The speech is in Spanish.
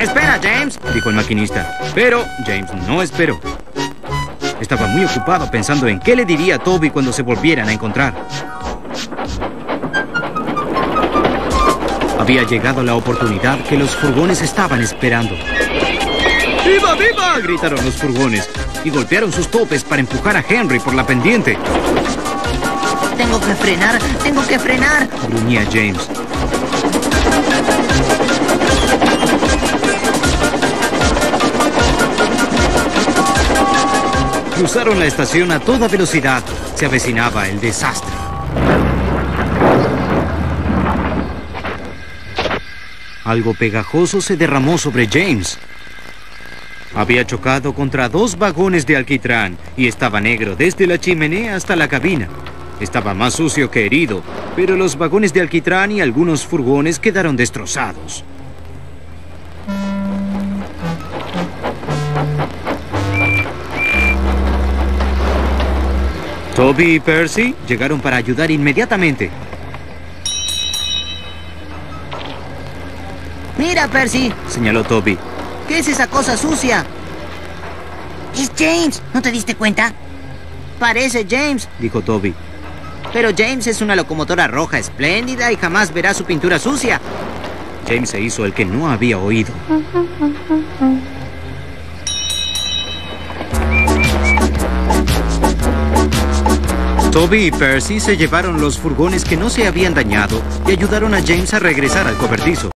Espera, James, dijo el maquinista. Pero James no esperó. Estaba muy ocupado pensando en qué le diría a Toby cuando se volvieran a encontrar. Había llegado la oportunidad que los furgones estaban esperando. ¡Viva, viva!, gritaron los furgones y golpearon sus topes para empujar a Henry por la pendiente. Tengo que frenar, gruñía James. Cruzaron la estación a toda velocidad. Se avecinaba el desastre. Algo pegajoso se derramó sobre James. Había chocado contra 2 vagones de alquitrán y estaba negro desde la chimenea hasta la cabina. Estaba más sucio que herido, pero los vagones de alquitrán y algunos furgones quedaron destrozados. Toby y Percy llegaron para ayudar inmediatamente. Mira, Percy, señaló Toby. ¿Qué es esa cosa sucia? Es James, ¿no te diste cuenta? Parece James, dijo Toby. Pero James es una locomotora roja espléndida y jamás verá su pintura sucia. James se hizo el que no había oído. Toby y Percy se llevaron los furgones que no se habían dañado y ayudaron a James a regresar al cobertizo.